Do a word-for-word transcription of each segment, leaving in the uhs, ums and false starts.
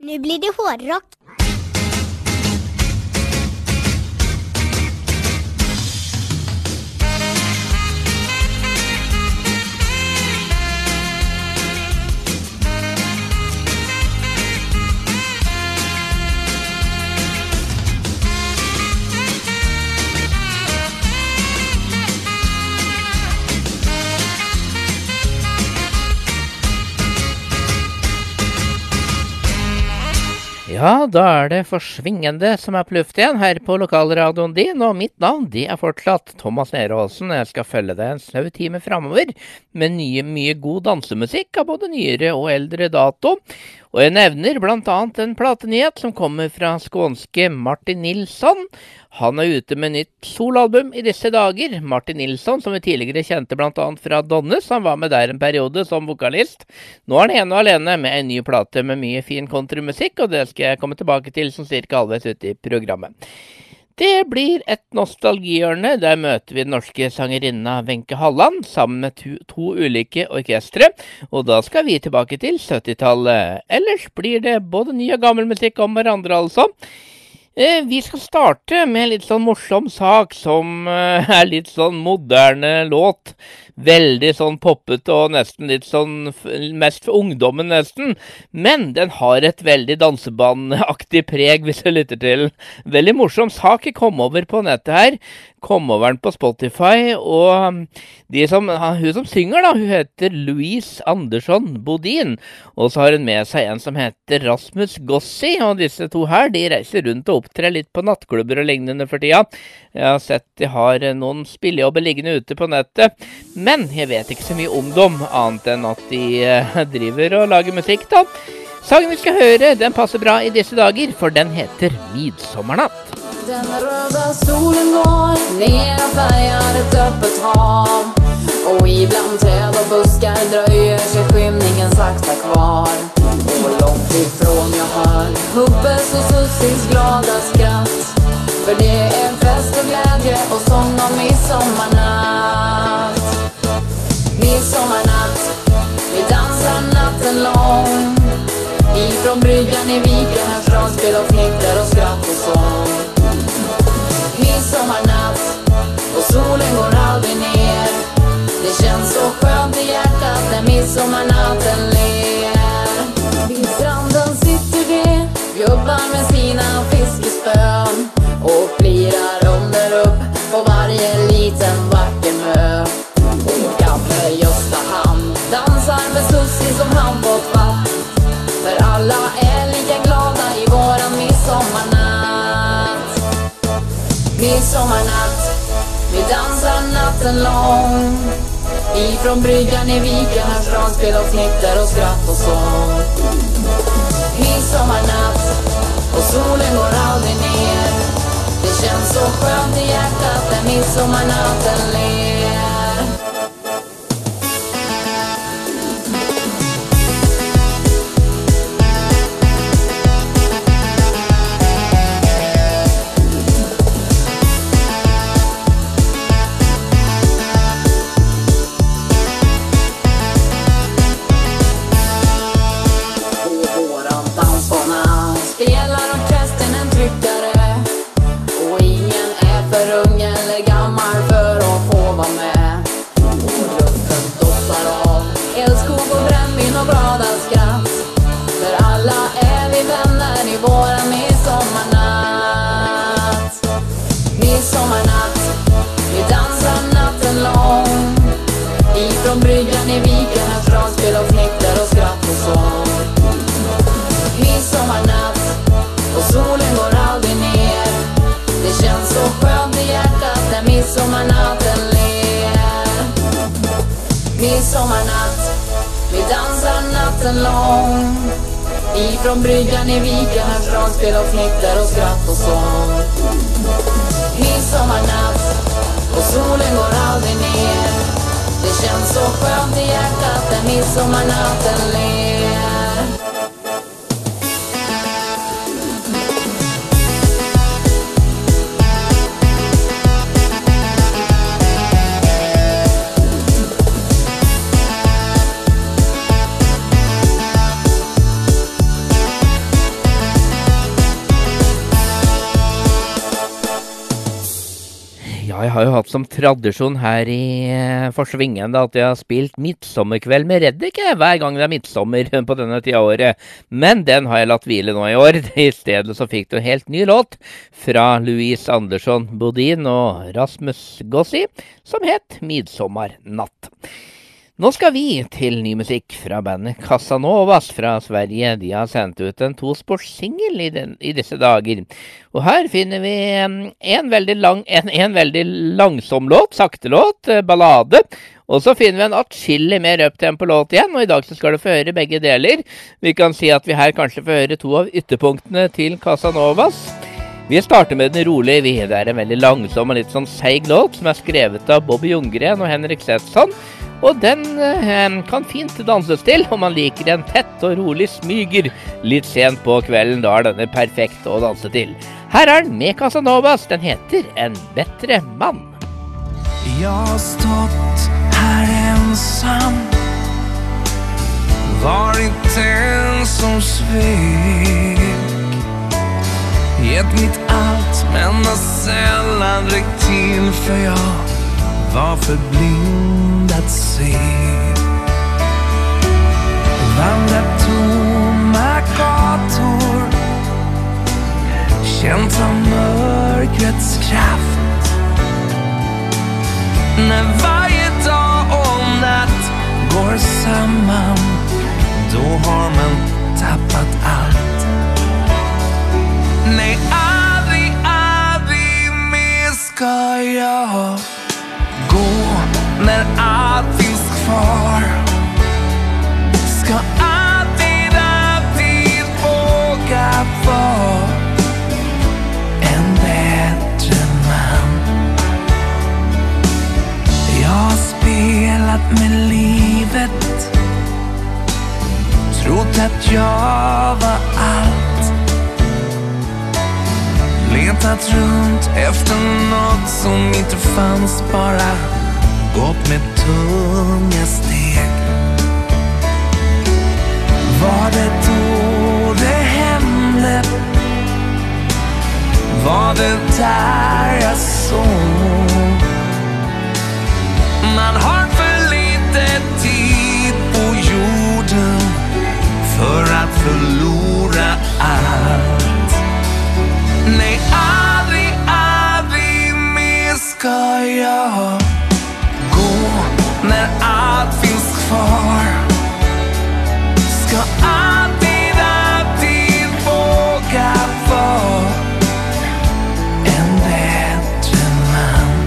Nu blir det hårdrock. Ja, da er det forsvingende som er på luft igjen her på lokalradioen din, og mitt navn det er fortsatt Thomas Nerholsen. Jeg skal følge deg en snau time fremover med nye, mye god dansemusikk av både nyere og eldre dato. Og jeg nevner blant annet en platenyhet som kommer fra skånske Martin Nilsson. Han er ute med nytt solalbum i disse dager. Martin Nilsson, som vi tidligere kjente blant annet fra Donnes, han var med der en periode som vokalist. Nå er han ene og alene med en ny plate med mye fin countrymusikk, og det skal jeg komme tilbake til som cirka halvveis ute i programmet. Det blir et nostalgihjørne. Der møter vi den norske sangerinna Wenche Halland sammen med to, to ulike orkestre, og da skal vi tilbake til syttitallet. Ellers blir det både ny og gammel musikk om hverandre, altså. Vi skal starte med en litt sånn morsom sak som er litt sånn moderne låt. Veldig sånn poppet og nesten litt sånn mest for ungdommen nesten. Men den har et veldig dansebandaktig preg hvis jeg lytter til. Veldig morsom sak jeg kom over på nettet her. Kom over den på Spotify, og de som, hun som synger da, hun heter Louise Andersson Bodin. Og så har hun med seg en som heter Rasmus Gossi, og disse to her, de reiser rundt og opptrer litt på nattklubber og lignende for tida. Jeg har sett de har noen spillejobber liggende ute på nettet, men jeg vet ikke så mye om dem, annet enn at de eh, driver og lager musikk da. Sangen vi skal høre, den passer bra i disse dager, for den heter Midsommarnatt. Den röda solen går ner och färgar ett öppet hav. Och ibland träd och buskar dröjer sig skymningen sakta kvar. Och långt ifrån jag hör Hubbes och Sussis glada skratt. För det är fest och glädje och sång om midsommarnatt. Midsommarnatt, vi dansar natten lång. Ifrån bryggan i viken hörs dragspel och fnitter och skratt och sång. Midsommarnatt och solen går aldrig ner. Det känns så skönt i hjärtat när midsommarnatten ler. Vid stranden sitter det gubbar med sina fiskespön och plirar under upp på varje liten vacker mö. Och gamle Gösta han dansar med Sussi som han fått fatt. För alla är lika glada i våran midsommarnatt. Midsommarnatt, vi dansar natten lång. Ifrån bryggan i viken hörs dragspel och fnitter och skratt och sång. Midsommarnatt och solen går aldrig ner. Det känns så skönt i hjärtat när midsommarnatten ler. Bryggan i viken hörs dragspel och fnitter och skratt och sång. Midsommarnatt och solen går aldrig ner. Det känns så skönt i hjärtat när midsommarnatten ler. Midsommarnatt, vi dansar natten lång. Ifrån bryggan i viken hörs dragspel och fnitter och skratt och sång. Midsommarnatt och solen går aldrig ner. Det känns så skönt i hjärtat när midsommarnatten ler. På Ja, jeg har jo hatt som tradisjon her i eh, Forsvingende at jeg har spilt Midtsommerkveld med Reddike hver gang det er midtsommer på denne tida av året. Men den har jeg latt hvile nå i år. I stedet så fikk du en helt ny låt fra Louise Andersson Bodin og Rasmus Gossi, som het Midsommarnatt. Nå skal vi til ny musikk fra bandet Casanovas fra Sverige. De har sendt ut en tosportssingel i, den- i disse dager. Og her finner vi em, en veldig, lang, en, en veldig langsom låt, sakte låt, eh, ballade. Og så finner vi en atskillig mer up-tempo-låt igjen, og i dag så skal du få høre begge deler. Vi kan si at vi her kanskje får høre to av ytterpunktene til Casanovas. Vi starter med den rolige, vi. Det er en veldig langsom og litt sånn seig låt som er skrevet av Bobby Ljunggren og Henrik Setsson. Og den eh, kan fint danses til om man liker en tett og rolig smyger litt sent på kvelden. Da er denne perfekt å danse til. Her er den med Casanovas. Den heter En bättre man. Jag har stått här ensam, varit den som svek, gett mitt allt men har sällan räckt till, för jag var för blind att se. Vandrat tomma gator, känt av mörkrets kraft. När varje dag och natt går samman, då har man tappat allt. Nej, aldrig, aldrig mer ska jag gå när allt finns kvar. Ska alltid, alltid våga vara en bättre man. Jag har spelat med livet, trott att jag var allt, letat runt efter något som inte fanns, bara gått med tunga steg. Var det då det hände? Var det där jag såg? Man har för lite tid på jorden för att förlora allt. Nej, aldrig, aldrig mer ska jag gå när allt finns kvar. Ska alltid, alltid våga vara en bättre man.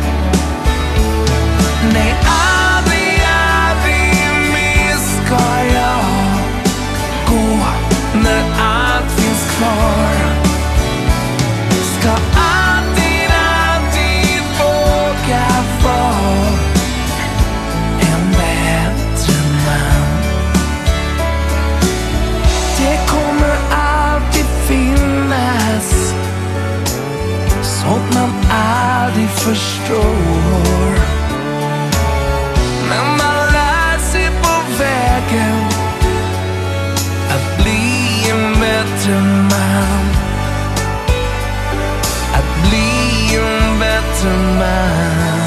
Nej, aldrig, aldrig mer ska jag gå när allt finns kvar. Ska alltid, alltid våga vara en bättre man. Det kommer alltid finnas sånt man aldrig förstår, men man lär sig på vägen att bli en bättre man. Att bli en bättre man.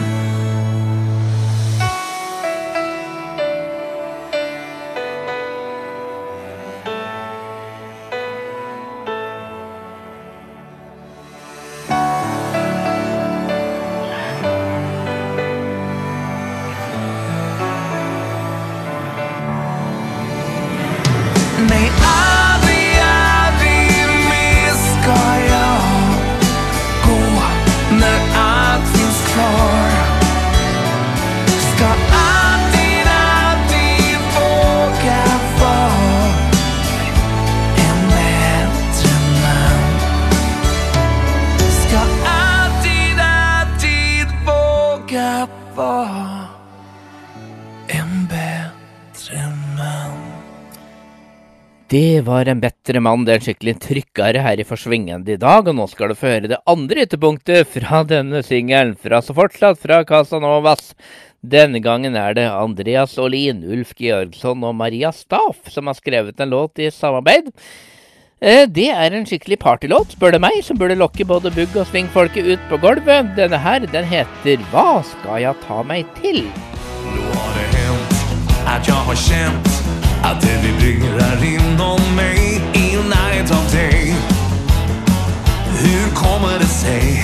Nej, aldrig, aldrig mer ska jag gå när allt finns kvar. Ska alltid, alltid våga vara en bättre man. Ska alltid, alltid våga vara en bättre man. Det var En bättre man, det er en skikkelig trykkere her i Forsvingende i dag, og nå skal du få høre det andre ytterpunktet fra denne singelen, fra så fortsatt fra Casanovas. Denne gangen er det Andreas Olin, Ulf Georgsson og Maria Staff som har skrevet en låt i samarbeid. Eh, Det er en skikkelig partylåt, spør du meg, som burde lokke både bugg og svingfolket ut på gulvet. Denne her, den heter Hva skal jeg ta meg til? Då har det hänt att jag har känt att det vibrerar inom mig i närhet av dig. Hur kommer det sig?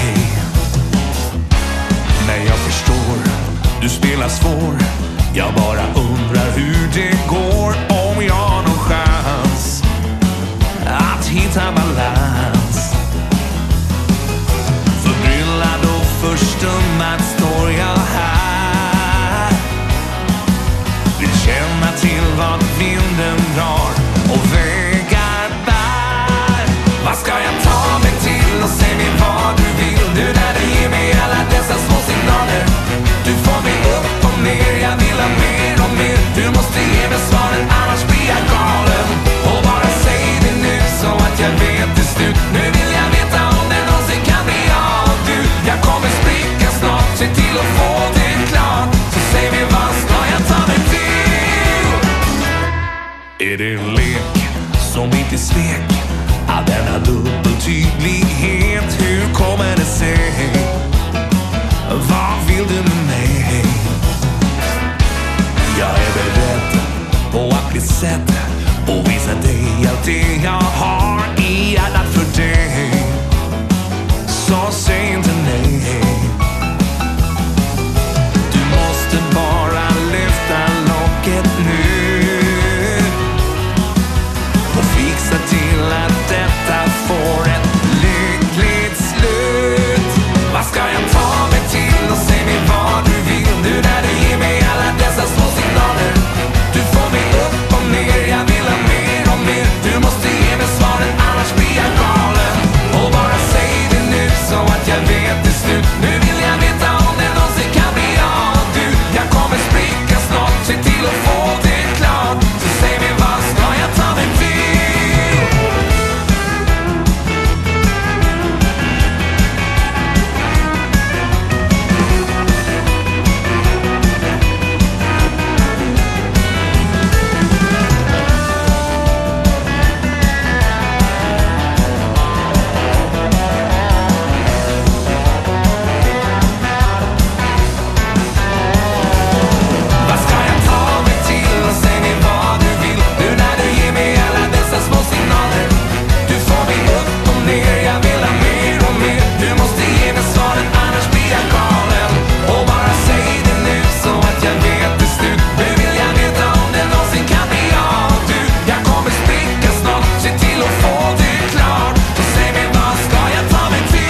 När jag förstår, du spelar svår. Jag bara undrar hur det går, om jag har någon chans att hitta balans. Förbryllad och förstummad står jag här. Vill känna till vad vinden drar och vägar bär. Vad ska jag ta mig till och säg mig vad du vill? Nu när du ger mig alla dessa små signaler. Du får mig upp och ner, jag vill ha mer och mer. Du måste ge mig svaren, annars blir jag galen. Och bara säg det nu så att jag vet det slut. Nu vill jag veta om det någonsin kan bli av du. Jag kommer spricka snart, se till att få det klart. Så säg mig vad ska jag ta mig till? Är det en lek som inte svek? All denna dubbeltydlighet, hur kommer det sig? Vad vill du med mig? Jag är beredd på att bli sedd och visa dig allt det jag har i annat för dig. Så säg inte nej. Du måste bara lyfta locket nu och fixa till att detta får ett lyckligt slut. Vad ska jag ta mig till och säg mig vad du vill? Nu när du ger mig alla dessa små signaler. Du får mig upp och ner, jag vill ha mer och mer. Du måste ge mig svaren, annars blir jag galen. Och bara säg det nu så att jag vet det slut. Nu vill jag veta om det någonsin kan bli av du. Jag kommer spricka snart, se till att få det klart. Så säg mig vad ska jag ta mig till? Vad ska jag ta mig till och säg mig vad du vill? Nu när du ger mig alla dessa små signaler. Du får mig upp och ner, jag vill ha mer och mer. Du måste ge mig svaren, annars blir jag galen. Och bara säg det nu så att jag vet det slut. Nu vill jag veta om det någonsin kan bli av du. Jag kommer spricka snart, se till att få det klart. Så säg mig vad ska jag ta mig till?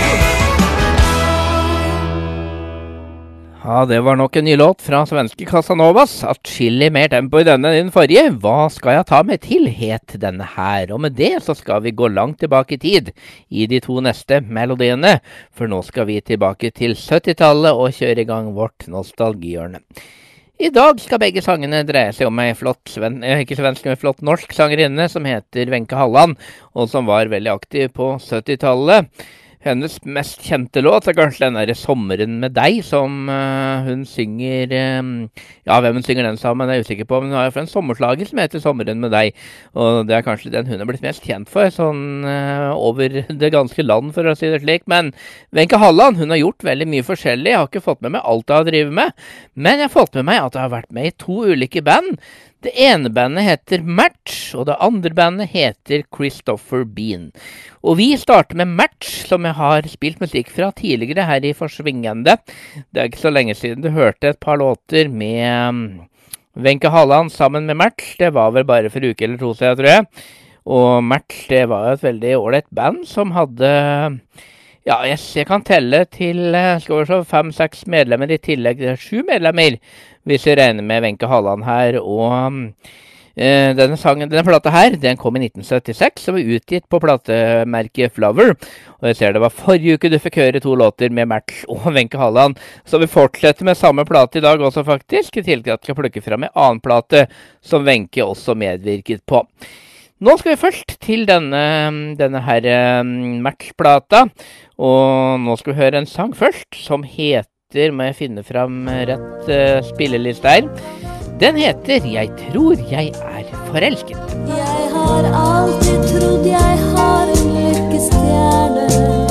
Ja, det var nok en ny låt fra svenske Casanovas. Atskillig mer tempo i denne enn den forrige. Hva skal jeg ta meg til, het denne her. Og med det så skal vi gå langt tilbake i tid i de to neste melodiene. For nå skal vi tilbake til syttitallet og kjøre i gang vårt nostalgihjørne. I dag skal begge sangene dreie seg om ei flott, sven eh, ikke svensk, men flott norsk sangerinne som heter Wenche Halland, og som var veldig aktiv på syttitallet. Hennes mest kjente låt er kanskje den der Sommeren med deg, som uh, hun synger, um, ja, hvem hun synger den sammen, er jeg usikker på, men hun har jo en sommerslager som heter Sommeren med deg, og det er kanskje den hun er blitt mest kjent for, sånn uh, over det ganske land, for å si det slik. Men Wenche Halland, hun har gjort veldig mye forskjellig. Jeg har ikke fått med meg alt jeg har drivet med, men jeg har fått med meg at jeg har vært med i to ulike band. Det ene bandet heter Match, og det andre bandet heter Christopher Bean. Og vi starter med Match, som jeg har spilt musikk fra tidligere her i Forsvingende. Det er ikke så lenge siden du hørte et par låter med Wenche Halland sammen med Match. Det var vel bare for en uke eller to siden, tror jeg. Og Match, det var et veldig ålreit band som hadde... Ja, jeg, jeg kan telle til skal vi se, fem-seks medlemmer i tillegg til sju medlemmer, hvis jeg regner med Wenche Halland her. Og eh, denne sangen, denne plata her, den kom i nitten syttiseks og var utgitt på platemerket Flower. Og jeg ser det var forrige uke du fikk høre to låter med Match og Wenche Halland. Så vi fortsetter med samme plate i dag også faktisk, i tillegg til at jeg skal plukke frem en annen plate som Wenche også medvirket på. Nå skal vi først til denne, denne her um, Match-plata, og nå skal vi høre en sang først, som heter, må jeg finne frem rett uh, spilleliste her, den heter Jeg tror jeg er forelsket. Jeg har alltid trodd trodde jeg har en lykkestjerne,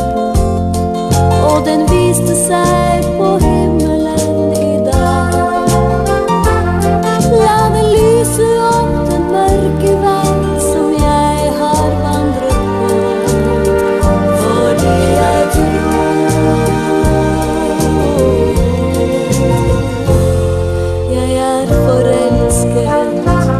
og den viste seg på himmelen i dag. La den lyse opp den mørke vei som jeg har vandret på, fordi jeg tror jeg er forelsket.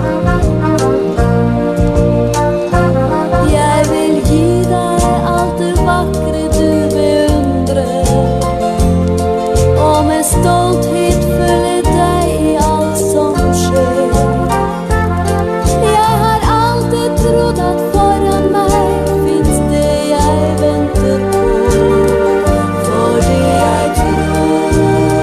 Jeg vil gi deg alt det vakre du beundrer, og med stolthet følge deg i alt som skjer. Jeg har alltid trodd at foran meg finnes det jeg venter på, fordi jeg tror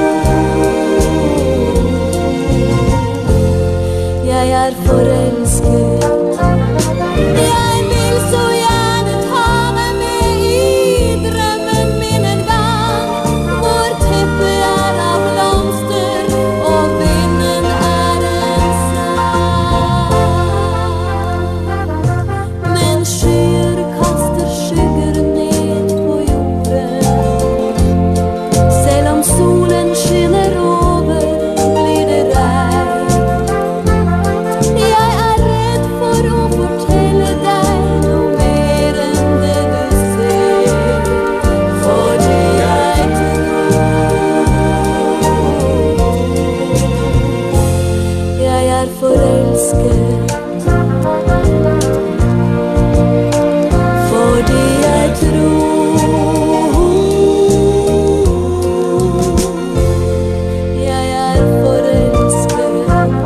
jeg er forelsket. Jeg vil så gjerne ta deg med i drømmen min en gang, hvor teppet er av blomster og vinden er en sang. Men skyer kaster skygger ned på jorden, selv om solen skinner over, blir det regn. Jeg er redd for å fortelle deg noe mer enn det du ser, fordi jeg tror jeg er forelsket. Fordi jeg tror jeg er forelsket.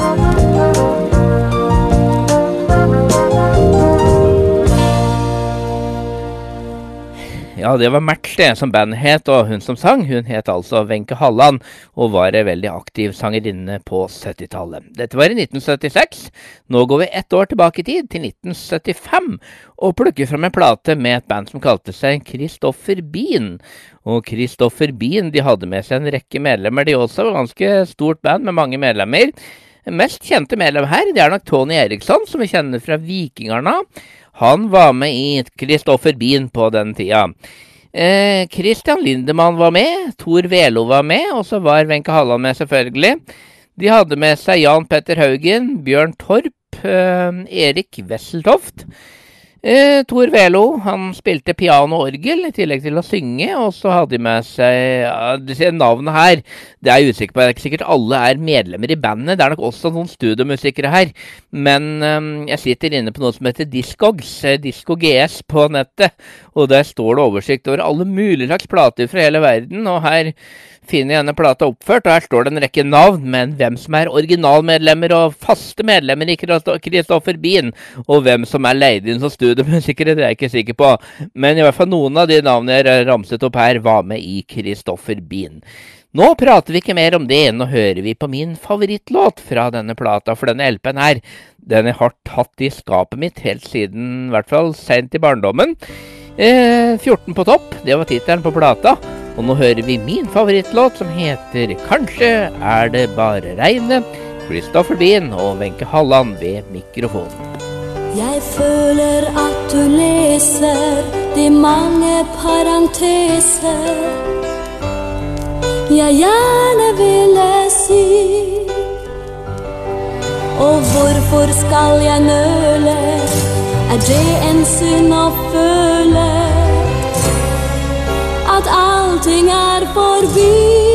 Ja, det var Match det som bandet het, og hun som sang, hun het altså Wenche Halland, og var en veldig aktiv sangerinne på syttitallet. Dette var i nitten syttiseks. Nå går vi ett år tilbake i tid, til nitten syttifem, og plukker frem en plate med et band som kalte seg Christopher Bean. Og Christopher Bean, de hadde med seg en rekke medlemmer, de også, var ganske stort band med mange medlemmer. Mest kjente medlem her, det er nok Tony Eriksson, som vi kjenner fra Vikingarna. Han var med i Christopher Bean på den tida. Eh, Christian Lindemann var med, Tor Velo var med, og så var Wenche Halland med selvfølgelig. De hadde med seg Jan Petter Haugen, Bjørn Torp, eh, Erik Wesseltoft. Eh, Tor Velo, han spilte piano og orgel i tillegg til å synge, og så hadde de med seg, ja, du ser navnet her, det er jeg usikker på, det er ikke sikkert alle er medlemmer i bandet, det er nok også noen studiomusikere her, men eh, jeg sitter inne på noe som heter Discogs, eh, Disco G S på nettet, og der står det oversikt over alle mulige slags plater fra hele verden, og her finner jeg denne plata oppført, og her står det en rekke navn, men hvem som er originalmedlemmer og faste medlemmer i Christopher Bean, og hvem som er leid inn som studiomusikere, det er jeg ikke sikker på. Men i hvert fall noen av de navnene jeg ramset opp her var med i Christopher Bean. Nå prater vi ikke mer om det, nå hører vi på min favorittlåt fra denne plata, for denne L P-en her, den jeg har tatt i skapet mitt helt siden, i hvert fall sent i barndommen. Eh, fjorten på topp, det var titelen på plata. Og nå hører vi min favorittlåt som heter Kanskje er det bare regnet. Christopher Bean og Wenche Halland ved mikrofonen. Jeg føler at du leser de mange parenteser jeg gjerne ville si. Og hvorfor skal jeg nøle? Er det en synd å føle at allting er forbi?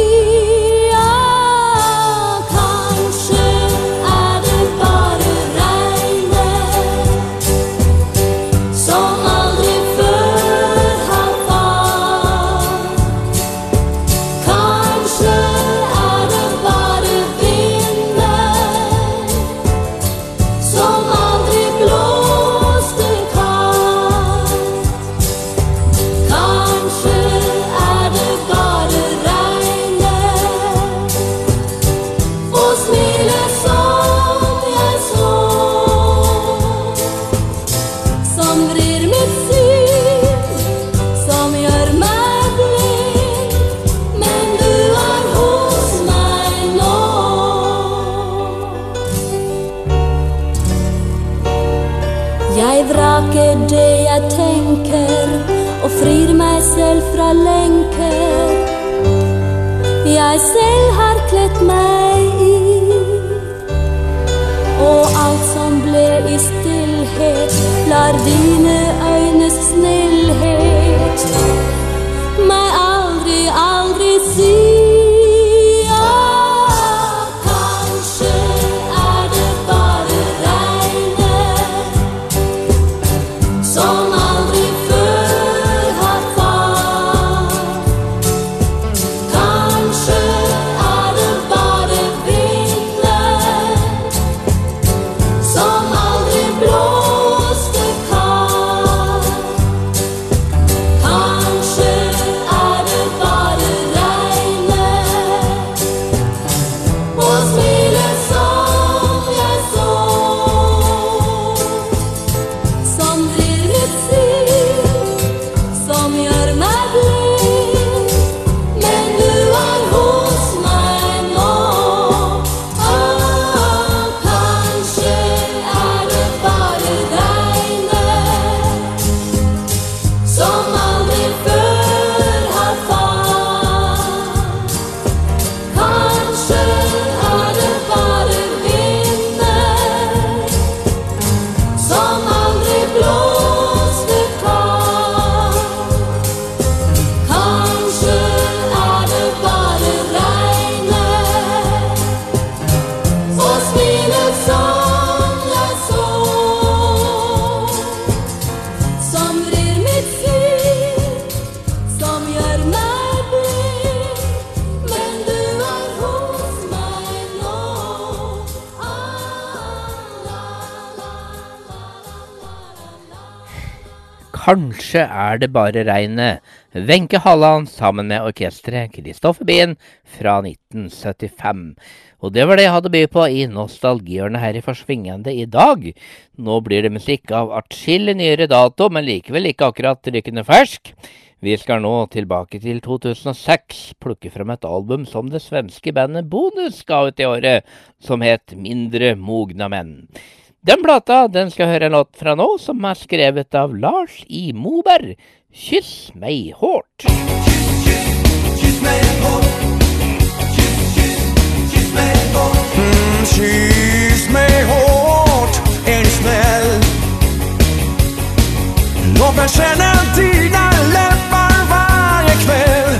Ja, kanskje er det bare regnet som aldri før har falt. Kanskje er det bare vinden som aldri blåste kaldt. Kanskje vraker det og frir meg selv fra lenker jeg selv har klett meg i. Og alt som ble i stillhet lar dine øynes snillhet meg aldri, aldri si. Kanskje er det bare regnet. Wenche Halland sammen med orkestret Kristoffer Bien fra nitten syttifem. Og det var det jeg hadde by på i nostalgihjørnet her i Forsvingende i dag. Nå blir det musikk av atskillig nyere dato, men likevel ikke akkurat rykkende fersk. Vi skal nå tilbake til to tusen og seks, plukke frem et album som det svenske bandet Bonus ga ut i året, som het Mindre mogna menn. Den plata, den skal høre en låt fra nå, som er skrevet av Lars I. Moberg. Kyss meg hårt. Kyss, kyss, kyss meg hårt. Kyss, kyss, kyss meg hårt. Mm, kyss meg hårt, är du snäll. Låt mig känna dina läppar varje kväll.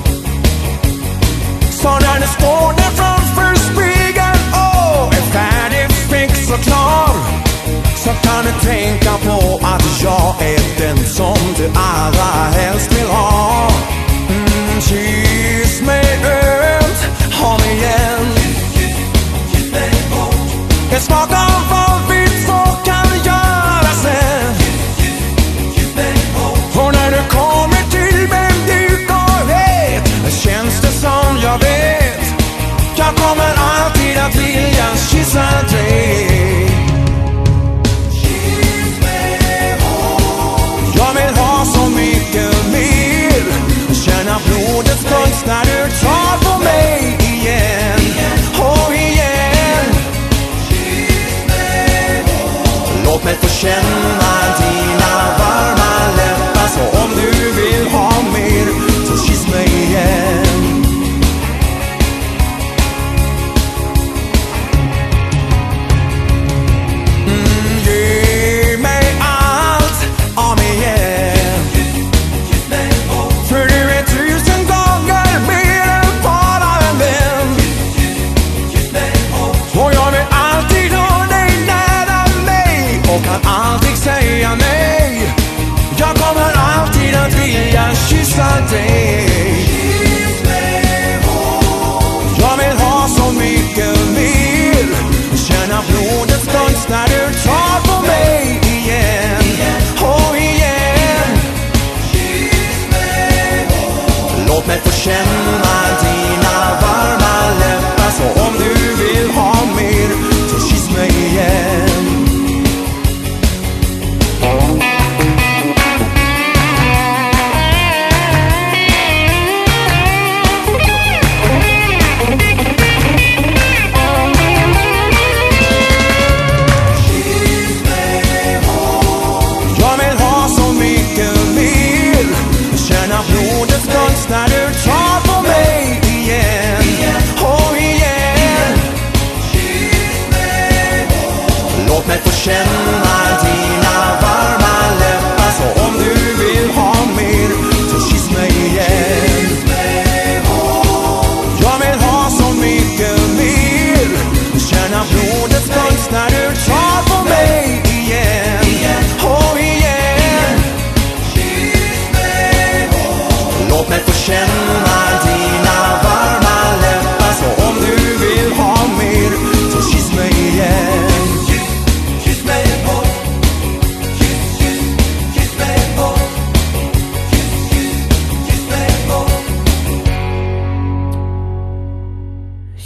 Så när du står där framför spegeln och är färdig, fix och klar, så kan du tänka på att jag är den som du allra helst vill ha. Mm, kyss mig ömt, ha mig igen. Kyss, kyss mig hårt. En smak av vad vi två kan göra sen. Kyss, kyss, kyss mig hårt. Och när du kommer till mig mjuk och het, känns det som jag vet, jag kommer alltid att vilja kyssa dig. Jag vill ha så mycket mer.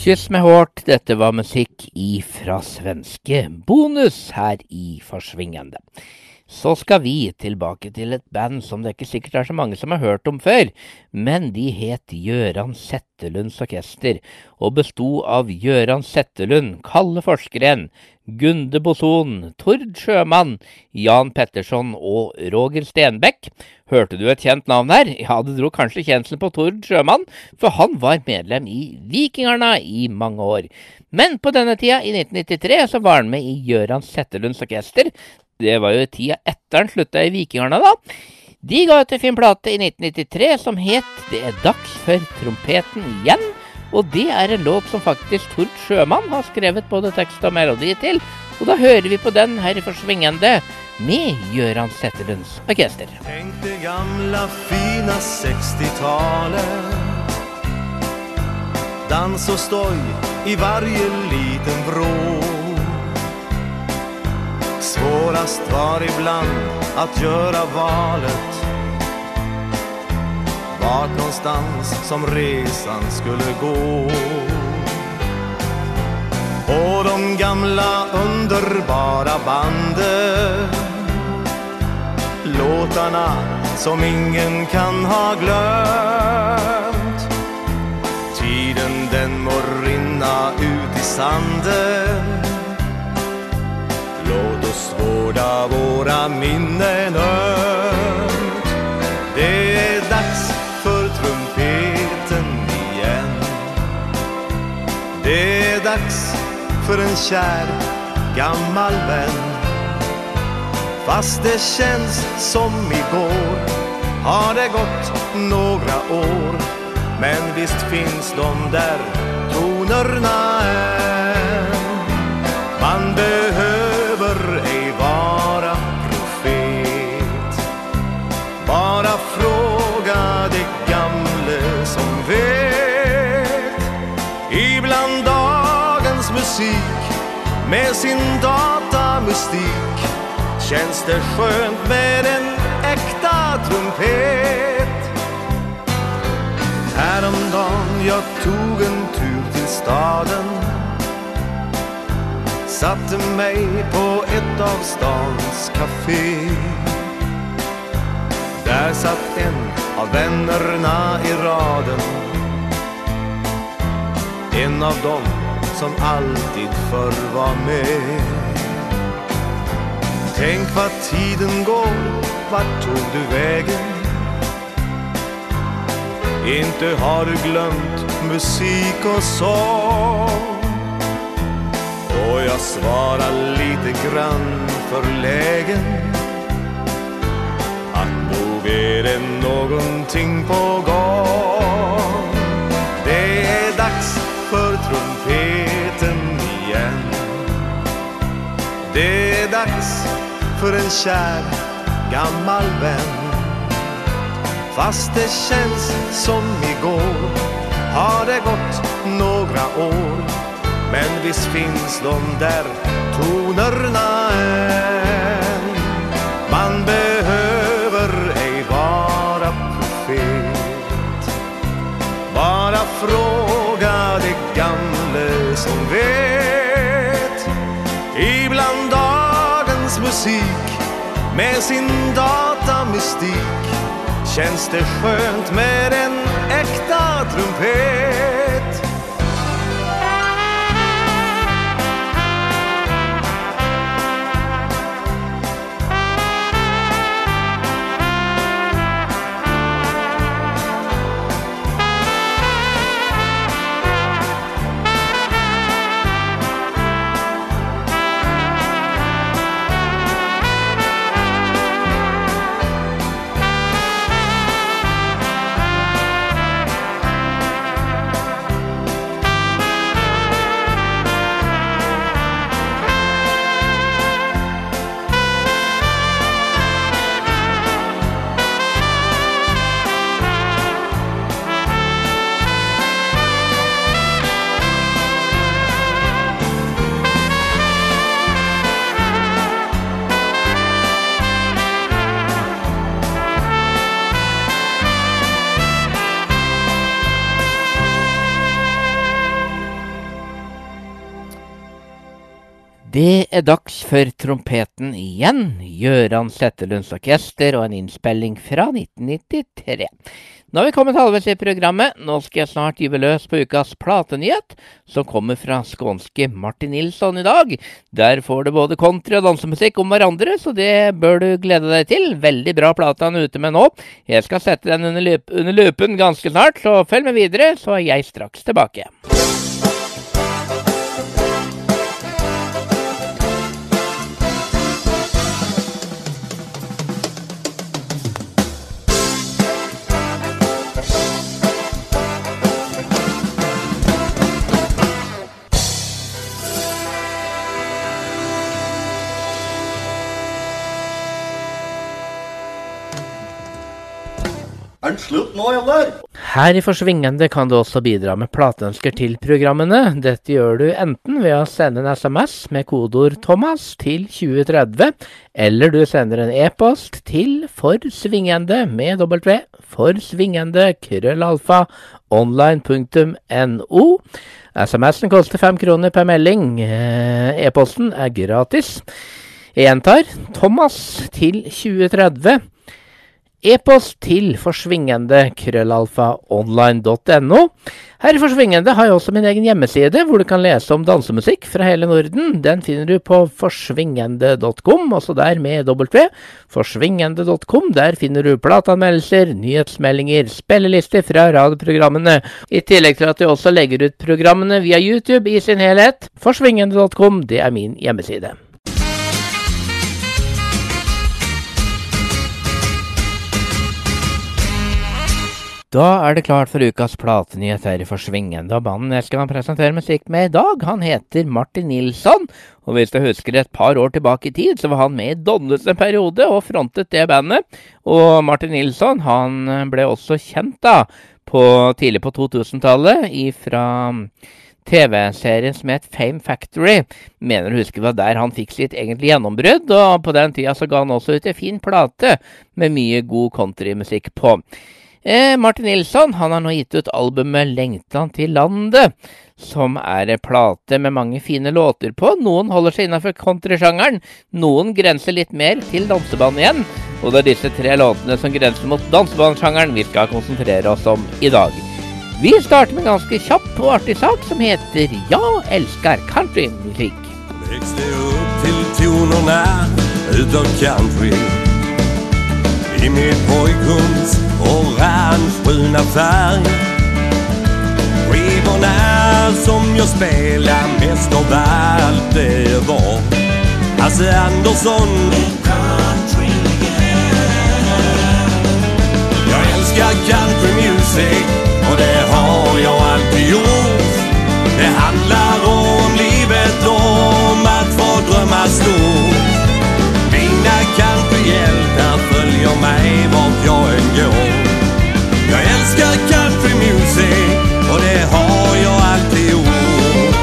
Kyss med hårt, dette var musikk ifra svenske Bonus her i Forsvingende. Så skal vi tilbake til et band som det ikke sikkert er så mange som har hørt om før, men de het Göran Zetterlunds Orkester, og bestod av Göran Zetterlund, Kalle Forsgren, Gunde Boson, Tord Sjømann, Jan Pettersson og Roger Stenbæk. Hørte du et kjent navn her? Ja, du dro kanskje kjenslen på Tord Sjømann, for han var medlem i Vikingarna i mange år. Men på denne tida, i nitten nittitre, så var han med i Göran Zetterlunds Orkester. Det var jo tida etter han slutta i Vikingarna da. De ga ut en fin plate i nitten nittitre som het Det er dags for trompeten igjen, og det er en låt som faktisk Tord Sjømann har skrevet både tekst og melodi til, og da hører vi på den her i Forsvingende med Göran Zetterlunds Orkester. Tänk det gamla fina sextiotalet, dans och stoj i varje liten vrå. Svårast var ibland att göra valet, vart någonstans som resan skulle gå. Och de gamla underbara banden, låtarna som ingen kan ha glömt. Tiden den må rinna ut i sanden, låt oss vårda våra minnen ömt. Det är dags för trumpeten igen. Det är dags för en kär gammal vän. Fast det känns som igår har det gått några år, men visst finns de där tonerna än. Man behöver ej vara profet, bara fråga det gamle som vet. Ibland dagens musik med sin datamystik känns det skönt med en äkta trumpet. Häromdagen jag tog en tur till staden, satte mig på ett av stans café. Där satt en av vännerna i raden, en av dem som alltid förr var med. Tänk vad tiden går, vart tog du vägen? Inte har du glömt musik och sång. Och jag svarar lite grann förlägen att nog är det någonting på gång. Det är dags för trumpeten igen. Det är dags för en kär gammal vän. Fast det känns som igår har det gått några år, men visst finns de där tonerna än. Man behöver ej vara profet, bara fråga det gamle som vet. Ibland dagens musik med sin datamystik känns det skönt med en äkta trumpet. Det er dags for trompeten igjen, Gøran Settelunds orkester og en innspilling fra nitten nittitre. Nå har vi kommet halvveis i programmet, nå skal jeg snart give løs på ukas platenyhet, som kommer fra skånske Martin Nilsson i dag. Der får du både country og dansemusikk om hverandre, så det bør du glede deg til. Veldig bra plate han er ute med nå. Jeg skal sette den under, løp, under løpen ganske snart, så følg med videre, så er jeg straks tilbake. Er den slutt nå, eller? Her i Forsvingende kan du også bidra med plateønsker til programmene. Dette gjør du enten ved å sende en sms med kodeord Thomas til tjue tretti, eller du sender en e-post til forsvingende med w, forsvingende, krøllalfa, online punktum no. sms'en koster fem kroner per melding. E-posten er gratis. Jeg gjentar, Thomas til tjue tretti. E-post til forsvingende krøllalfa online punktum no. Her i Forsvingende har jeg også min egen hjemmeside, hvor du kan lese om dansemusikk fra hele Norden. Den finner du på forsvingende punktum com, også der med w, forsvingende punktum com. Der finner du plateanmeldelser, nyhetsmeldinger, spillelister fra radioprogrammene. I tillegg til at du også legger ut programmene via YouTube i sin helhet. forsvingende punktum com, det er min hjemmeside. Da er det klart for ukas platenyhet her i Forsvingende, og mannen jeg skal presentere musikk med i dag, han heter Martin Nilsson, og hvis du husker et par år tilbake i tid, så var han med i Donnes en periode og frontet det bandet, og Martin Nilsson, han ble også kjent da, på, tidlig på to tusen-tallet, fra T V-serien som het Fame Factory. Mener du husker det der han fikk sitt egentlig gjennombrudd, og på den tida så ga han også ut en fin plate med mye god countrymusikk på. Eh, Martin Nilsson, han har nå gitt ut albumet Lengtan til landet, som er en plate med mange fine låter på. Noen holder seg innenfor countrysjangeren, noen grenser litt mer til danseband igjen, og det er disse tre låtene som grenser mot dansebandssjangeren vi skal konsentrere oss om i dag. Vi starter med en ganske kjapp og artig sak som heter Ja, elskar countrymusikk. Växte upp till tonerna utav country I mitt pojkrums orange-bruna färg. Skivorna som jag spelar mest av allt det var Hasse Andersson. Jag älskar country music och det har jag alltid gjort. Det handlar om livet, om att få drömma stort. Mina countryhjältar följer mig vart jag än går. Jag älskar country music och det har jag alltid gjort.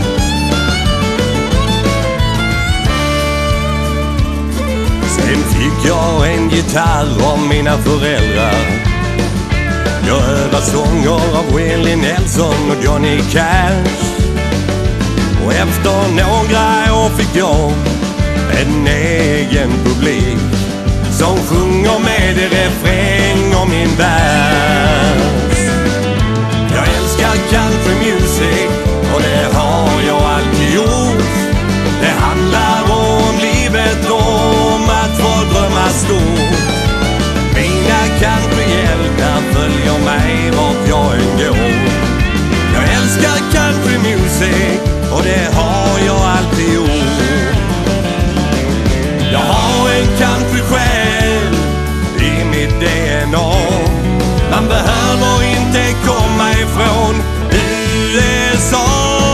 Sen fick jag en gitarr av mina föräldrar. Jag övar sånger av Willie Nelson och Johnny Cash. Och efter några år fick jag en egen publik som sjunger med refräng om min vers. Jag älskar country music och det har jag alltid gjort. Det handlar om livet, om att få drömma stort. Mina countryhjältar följer mig vart jag än går. Jag älskar country music och det har jag alltid gjort. Jag har en country-själ i mitt D N A. Man behöver inte komma ifrån U S A.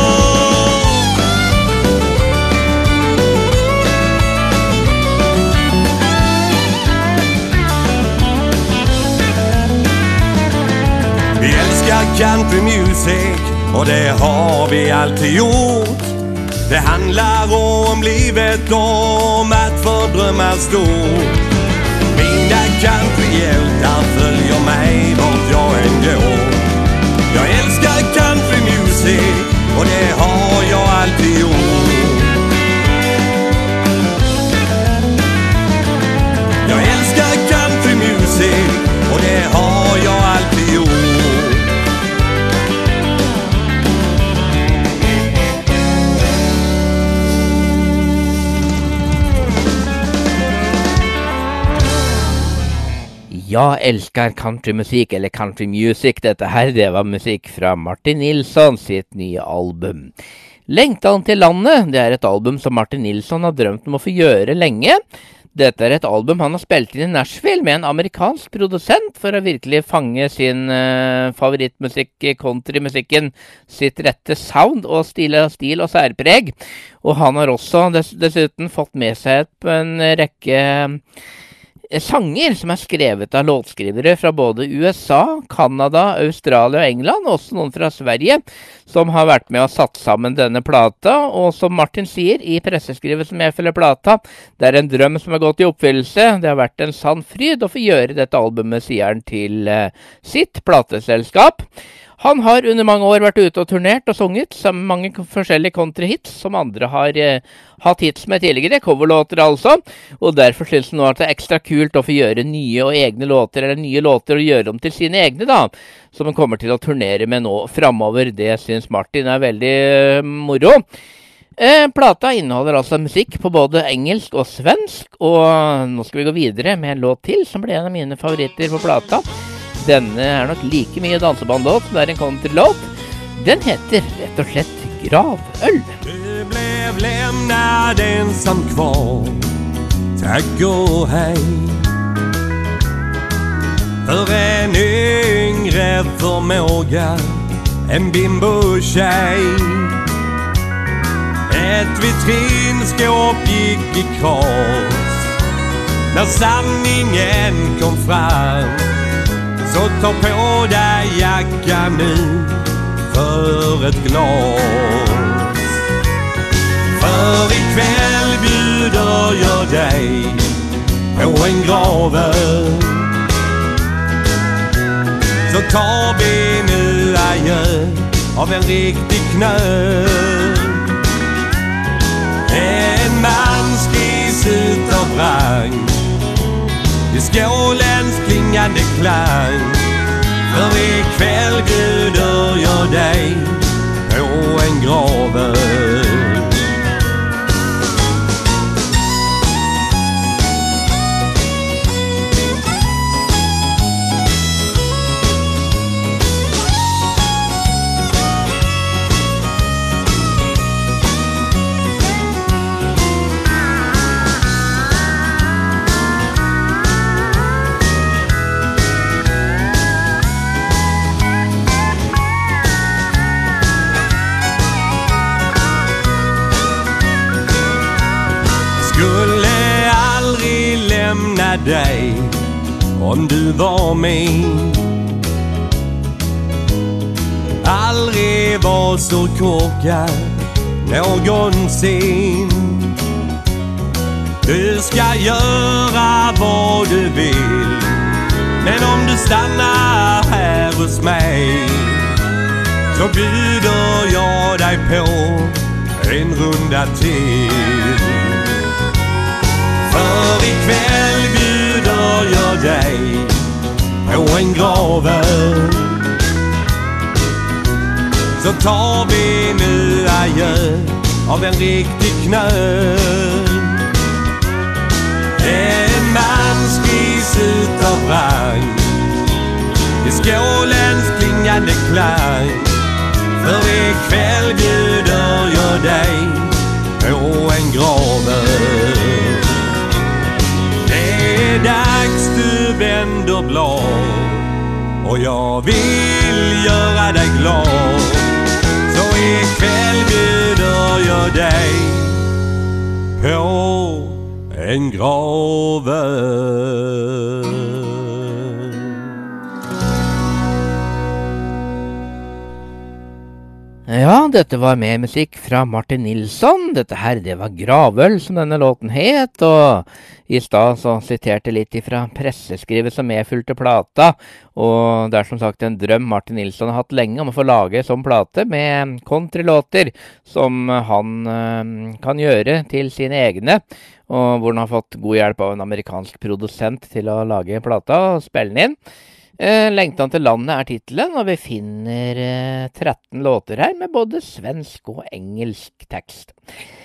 Vi älskar country music och det har vi alltid gjort. Det handlar om livet, om att få drömma stort. Mina countryhjältar följer mig vart jag än går. Jag älskar country music och det har jag alltid gjort. Jag älskar countrymusik, eller country music. Dette her, det var musikk fra Martin Nilsson sitt nye album. Längtan til landet, det er et album som Martin Nilsson har drømt om å få gjøre lenge. Dette er et album han har spilt inn i Nashville med en amerikansk produsent for å virkelig fange sin uh, favorittmusikk, countrymusikken, sitt rette sound og stil, stil og særpreg. Og han har også dess, dessuten fått med seg et, en rekke sanger som er skrevet av låtskrivere fra både U S A, Kanada, Australia og England, også noen fra Sverige, som har vært med og satt sammen denne plata, og som Martin sier i presseskrivet som jeg følger plata, det er en drøm som har gått i oppfyllelse, det har vært en sann fryd å få gjøre dette albumet, sier han til uh, sitt plateselskap. Han har under mange år vært ute og turnert og sunget sammen med mange forskjellige countryhits som andre har eh, hatt hits med tidligere, coverlåter altså, og derfor synes han nå at det er ekstra kult å få gjøre nye og egne låter, eller nye låter og gjøre dem til sine egne da, som han kommer til å turnere med nå fremover. Det synes Martin er veldig eh, moro. Eh, plata inneholder altså musikk på både engelsk og svensk, og nå skal vi gå videre med en låt til som ble en av mine favoritter på plata. Denne er nok like mye dansebandlåt som det er en countrylåt. Den heter rett og slett Gravöl. Du blev lämnad ensam kvar. Tack och hej. För en yngre förmåga, en bimbo-tjej. Ett vitrinskåp gick i kras när sanningen kom fram. Så ta på dig jackan nu för ett glas. För ikväll bjuder jag dig på en gravöl. Så tar vi nu adjö av en riktig knöl. En man skris utav brang i skålens klingande klang. För ikväll bjuder jag dig på en gravöl. Skulle aldrig lämna dig om du var min. Aldrig var så korkad någonsin. Du ska göra vad du vill, men om du stannar här hos mig så bjuder jag dig på en runda till. För ikväll bjuder jag dig på en gravöl. Så tar vi nu adjö av en riktig knöl. En man skris utav brang i skålens klingande klang. För ikväll bjuder jag dig på en gravöl. Det är dags du vänder blad och jag vill göra dig glad. Så ikväll bjuder jag dig på en gravöl. Ja, dette var mer musikk fra Martin Nilsson. Dette her, det var Gravøl som denne låten het, og i stad så siterte litt ifra presseskrivet som medfulgte plata, og det er som sagt en drøm Martin Nilsson har hatt lenge om å få lage som plate med countrylåter som han øh, kan gjøre til sine egne, og hvor han har fått god hjelp av en amerikansk produsent til å lage plata og spille den inn. Eh, Längtan til landet er titelen, og vi finner eh, tretten låter her med både svensk og engelsk tekst.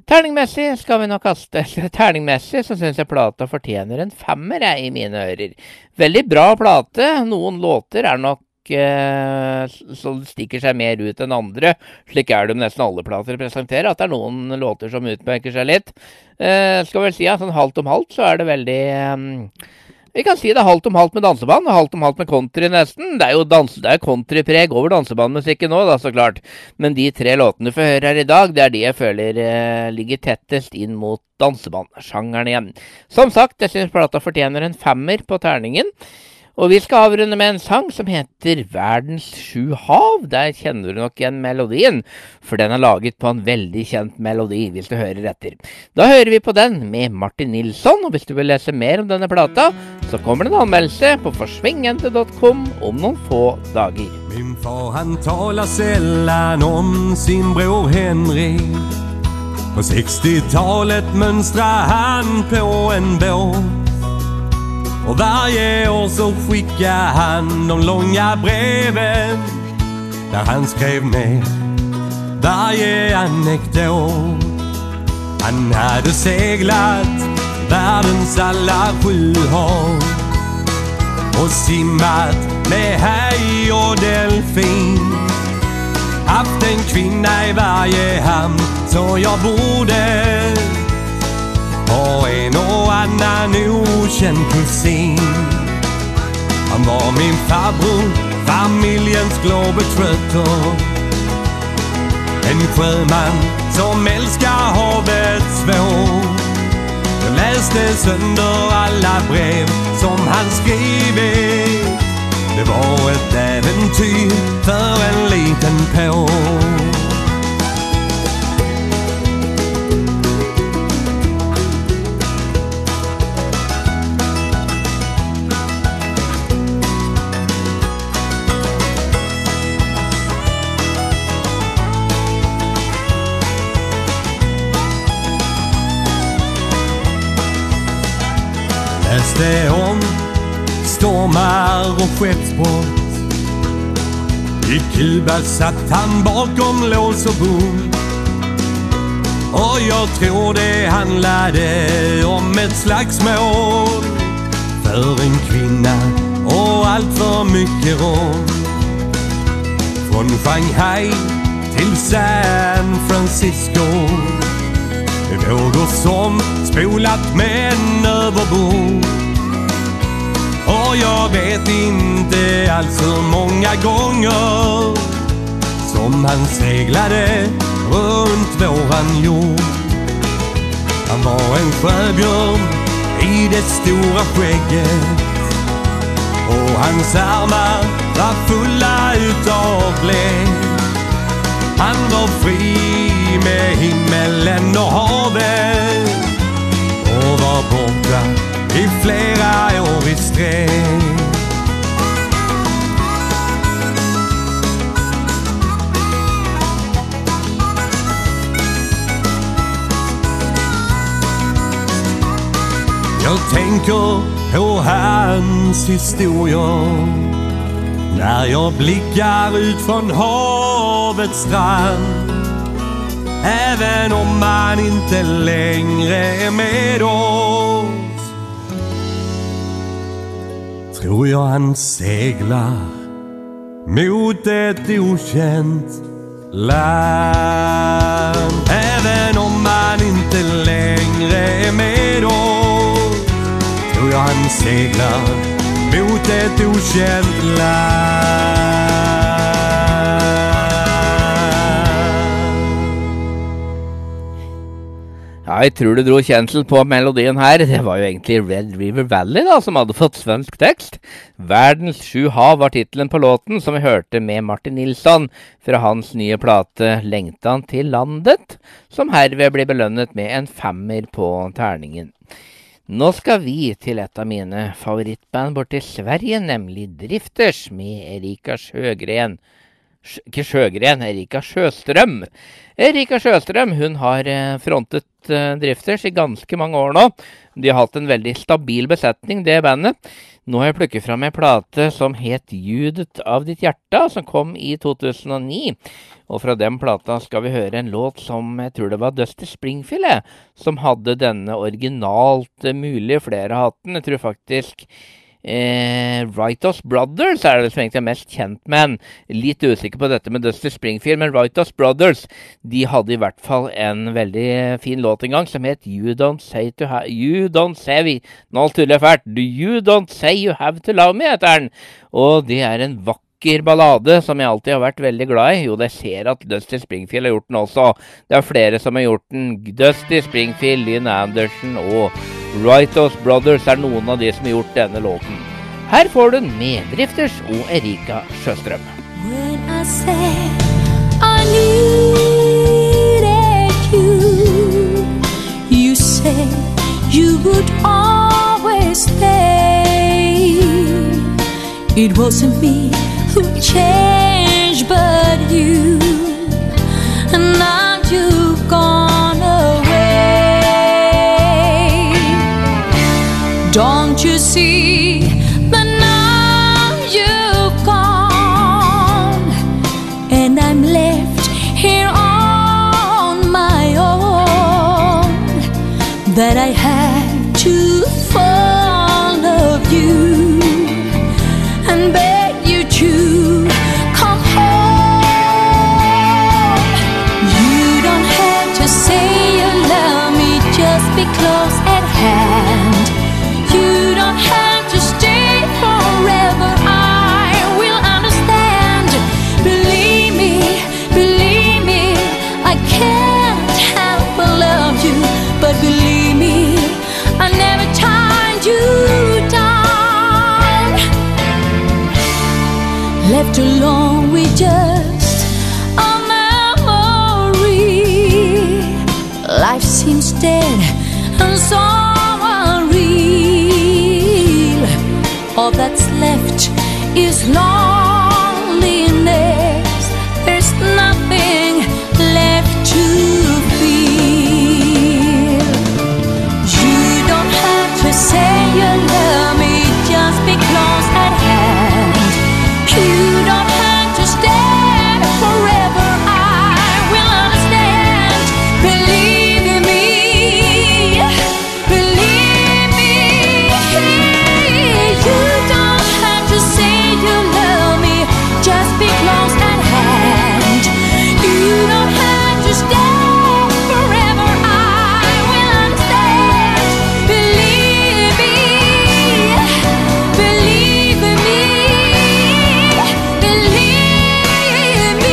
Terningmessig skal vi nok kaste. Terningmessig så synes jeg plata fortjener en femmer jeg, i mine ører. Veldig bra plate. Noen låter er nok eh, så stikker seg mer ut enn andre. Slik er det med nesten alle plater presenterer, at det er noen låter som utmerker seg litt. Eh, skal vel si at sånn halvt om halvt så er det veldig... Eh, Vi kan si det er halvt om halvt med danseband, og halvt om halvt med country nesten. Det er jo dans, det er countrypreg over dansebandmusikken nå, da, så klart. Men de tre låtene du får høre her i dag, det er de jeg føler eh, ligger tettest inn mot dansebandsjangeren igjen. Som sagt, jeg synes plata fortjener en femmer på terningen. Og vi skal avrunde med en sang som heter Verdens sju hav. Der kjenner du nok igjen melodien, for den er laget på en veldig kjent melodi, hvis du hører etter. Da hører vi på den med Martin Nilsson, og hvis du vil lese mer om denne plata, så kommer det en anmeldelse på forsvingente punktum com om noen få dager. Min far han talar sällan om sin bror Henrik. På sextiotalet mönstrar han på en båt. Och varje år så skickar han de långa breven där han skrev ner varje anekdot. Han hade seglat världens alla sju hav och simmat med haj och delfin. Haft en kvinna i varje hamn så jag borde och en och annan okänd kusin. Han var min farbror, familjens globetrotter. En sjöman som älskar havets våg. Jag läste sönder alla brev som han skrivit. Det var ett äventyr för en liten på. Läste om stormar och skeppsbrott. I Kuba satt han bakom lås och bom. Och jag tror det handlade om ett slagsmål för en kvinna och allt för mycket rån. Från Shanghai till San Francisco, vågor som spolat män överbord. Och jag vet inte alls hur många gånger som han seglade runt våran jord. Han var en sjöbjörn i det stora skägget, och hans armar var fulla utav blek. Han var fri med himmelen och havet och var borta i flera år i sträck. Jag tänker på hans historier när jag blickar ut från havets strand. Även om man inte längre är med oss, tror jag han seglar mot ett okänt land. Även om man inte längre är med oss, tror jag han seglar mot ett okänt land. Ja, jeg tror du dro kjensel på melodien her. Det var jo egentlig Red River Valley da, som hadde fått svensk tekst. Verdens sju hav var titelen på låten, som vi hørte med Martin Nilsson fra hans nye plate Lengtan til landet, som herved blir belønnet med en femmer på terningen. Nå skal vi til et av mine favorittband bort til Sverige, nemlig Drifters med Erika Sjögren. ikke Sjøgren, Erika Sjøstrøm. Erika Sjøstrøm, hun har frontet Drifters i ganske mange år nå. De har hatt en veldig stabil besetning, det bandet. Nå har jeg plukket fram en plate som het Ljudet av ditt hjerte, som kom i to tusen og ni. Og fra den plata skal vi høre en låt som, jeg tror det var Dusty Springfield, som hadde denne originalt mulig flere hatten. Jeg tror faktisk eh, Wright-Oss Brothers er det som egentlig er mest kjent med. Litt usikker på dette med Dusty Springfield, men Wright-Oss Brothers, de hadde i hvert fall en veldig fin låt en gang som het You Don't Say to ha You Don't Say Nå tuller jeg fælt. You Don't Say You Have to Love Me, heter den. Og det er en vakker ballade som jeg alltid har vært veldig glad i. Jo, jeg ser at Dusty Springfield har gjort den også. Det er flere som har gjort den. Dusty Springfield, Lynn Anderson og Wright-Oss Brothers er noen av de som har gjort denne låten. Her får du den med Drifters og Erika Sjøstrøm. When I said I needed you, you said you would always stay. It wasn't me who changed but you, and now you've gone away. Don't you see that now you've gone, and I'm left here on my own, that I had to follow you and beg you to come home. You don't have to say you love me, just be close at hand. You don't have to stay forever, I will understand. Believe me, believe me, I can't help but love you. But believe me, I never tied you down. Left alone with just a memory. Life seems dead and so unreal. All that's left is loneliness. There's nothing left to feel. You don't have to say you love me, just be close at hand. You don't have to stay forever, I will understand. Believe in me, believe me. You don't have to say you love me, just be close at hand. You don't have to stay forever, I will understand. Believe me, believe in me, believe me.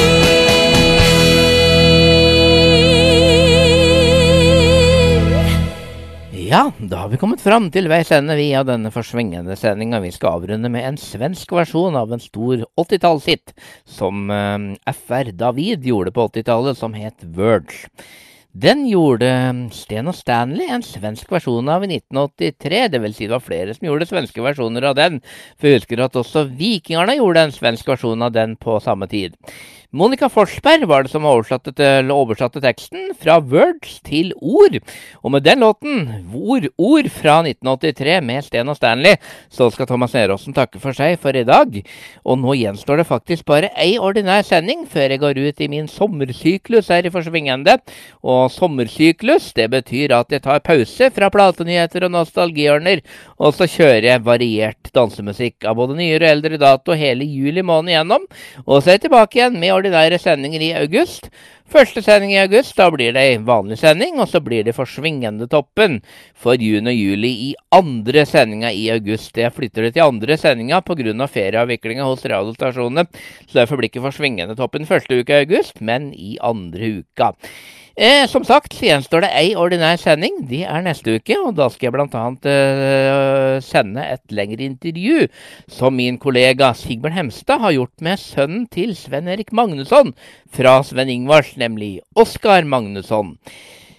Ja, da har vi kommet fram til veis ende vi av denne forsvingende sendinga. Vi skal avrunde med en svensk versjon av en stor åttitallshit som eh, F R David gjorde på åttitallet, som het Words. Den gjorde Sten og Stanley en svensk versjon av i nitten åttitre, det vil si det var flere som gjorde svenske versjoner av den, for jeg husker at også Vikingarna gjorde en svensk versjon av den på samme tid. Monica Forsberg var det som oversatte, til, oversatte teksten fra words til ord. Og med den låten, ord, ord fra nitten åttitre med Sten og Stanley, så skal Thomas Neråsen takke for seg for i dag. Og nå gjenstår det faktisk bare ei ordinær sending før jeg går ut i min sommersyklus her i Forsvingende. Og sommersyklus, det betyr at jeg tar pause fra platenyheter og nostalgihjørner, og så kjører jeg variert dansemusikk av både nyere og eldre dato hele juli måned igjennom, og så er jeg tilbake igjen med ordinære sendinger i august. Første sending i august, da blir det en vanlig sending, og så blir det Forsvingende toppen for juni og juli i andre sendinga i august. Jeg flytter det til andre sendinga på grunn av ferieavviklinga hos radiostasjonene, så derfor blir ikke Forsvingende toppen første uka i august, men i andre uka. Eh, som sagt, så gjenstår det ei ordinær sending, det er neste uke, og da skal jeg blant annet eh, sende et lengre intervju som min kollega Sigbjørn Hemstad har gjort med sønnen til Sven Erik Magnusson fra Sven Ingvars, nemlig Oskar Magnusson.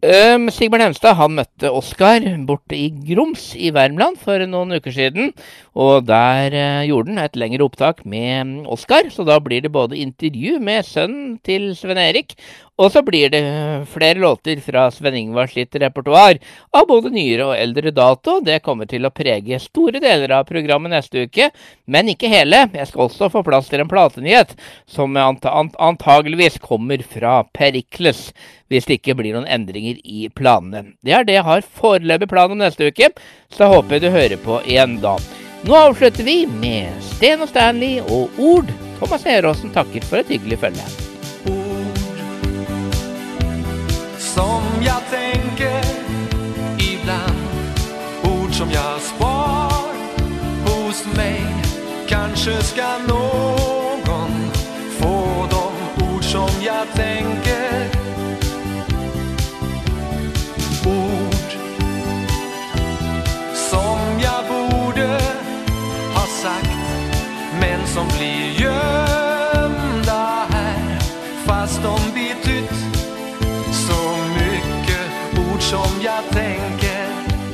Um, Sigbjørn Hemstad han møtte Oskar borte i Grums i Värmland for noen uker siden, og der uh, gjorde han et lengre opptak med Oskar, så da blir det både intervju med sønnen til Sven Erik, og så blir det flere låter fra Sven Ingvars sitt repertoar av både nyere og eldre dato. Det kommer til å prege store deler av programmet neste uke, men ikke hele. Jeg skal også få plass til en platenyhet som ant ant antageligvis kommer fra Perikles, hvis det ikke blir noen endringer i planene. Det er det jeg har foreløpig plan om neste uke, så håper jeg du hører på igjen da. Nå avslutter vi med Sten og Stanley og Ord. Thomas Neråsen takker for et hyggelig følge. Som jag tänker ibland, ord som jag spar hos mig. Kanske ska någon få de ord som jag tänker. Ord som jag borde ha sagt, men som blir gömda här, fast de betytt så mycket. Ord som jag tänker.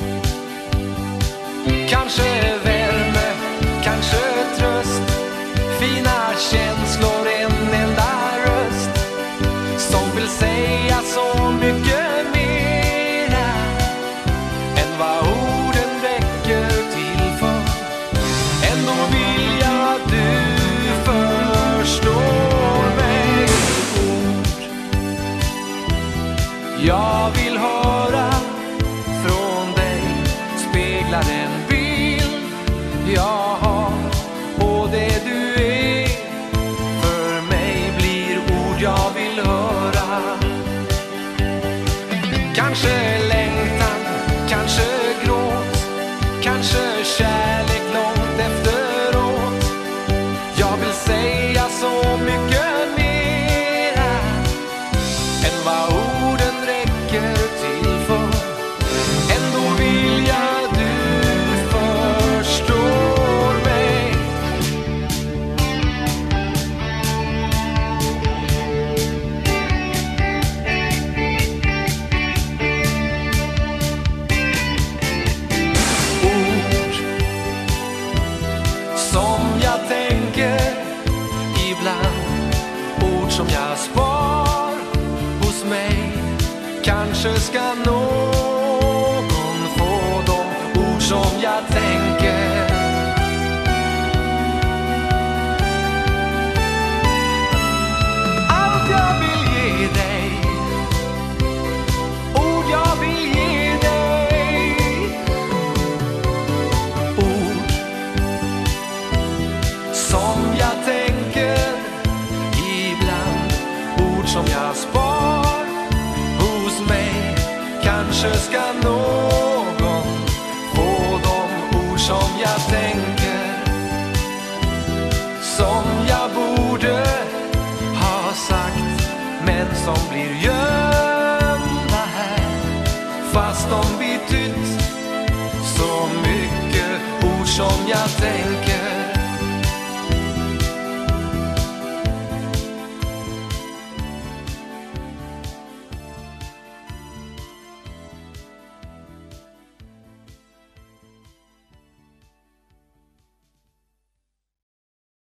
Kanske värme, kanske tröst, fina känslor, en enda röst som vill säga så mycket mera än vad orden räcker till för. Ändå vill jag att du förstår mig. Ord jag vill höra från dig speglar en bild jag har, och det du är för mig blir ord jag vill höra. Kanske längtan, kanske gråt, kanske kärlek långt efteråt. Jag vill säga så mycket mera än vad orden räcker till för. Ändå vill jag att du förstår mig. Ord som jag tänker ibland, ord som jag spar hos mig. Kanske ska någon få de ord som jag tänker. Allt jag vill ge dig, ord jag vill ge dig. Ord som jag tänker ibland, ord som jag spar hos mig. Kanske ska någon få de ord som jag tänker, som jag borde ha sagt, men som blir gömda här, fast de betytt så mycket. Ord som jag tänker.